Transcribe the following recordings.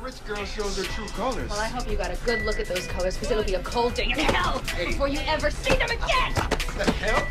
rich girl shows her true colors. Well, I hope you got a good look at those colors, because it'll be a cold day in hell before you ever see them again! What the hell?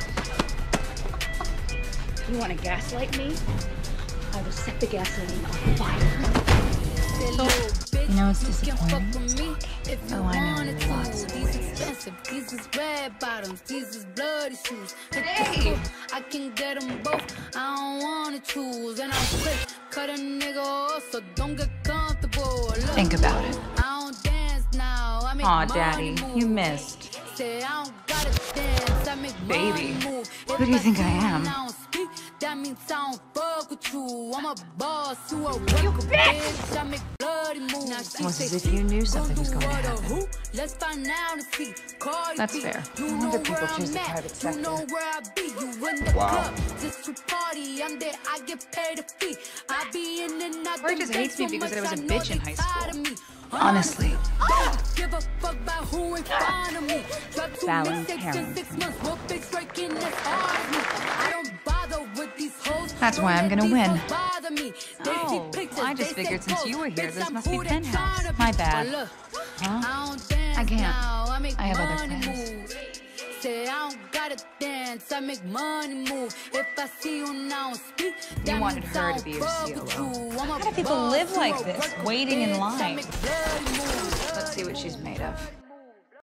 You want to gaslight me? I will set the gasoline on fire. You know it's disappointing? Oh, I know lots of ways. These is red bottoms, these is bloody shoes. Hey! I can get them both, I don't wanna choose. And I'm quick, cut a nigga off, so don't get comfortable. Look, Think about it. I don't dance now, I make Aw, money Daddy, move. you missed. Say I don't gotta dance, I make Baby, money move. who do you think I am? That means I don't fuck with you. I'm a boss, you a worker, bitch. I make bloody moves. Now she Almost say as if she you knew gon' something was do going to what or happen. who? Let's find out and see. Cardi That's B, fair. you No know wonder people where choose I'm the at. private sector. You know where I be. You in the club just to party. I'm there, I get paid a fee. I be in and out. Roy just hates me because I was a bitch in high school. Honestly, Give a fuck about who in front of me. Drop 2 Fallon mixtapes in Karen. 6 months. What bitch breaking as hard as me? I don't bother with these hoes. That's why I'm gonna Don't let win. these hoes bother me. They Oh, see pictures, I just they figured say since you were pose. here, Bitch, this I'm must be who they Penthouse. tryna be. My bad. But look, Huh? I don't dance I can't. now, I make I have other money plans. move. Say I don't gotta dance, I make money move. If I see you now speak, that wanted means her I to don't be your fuck with COO. you. I'm a How do people boss, live you like a this, worker, waiting in bitch. I line? make bloody moves. Let's see what she's made of.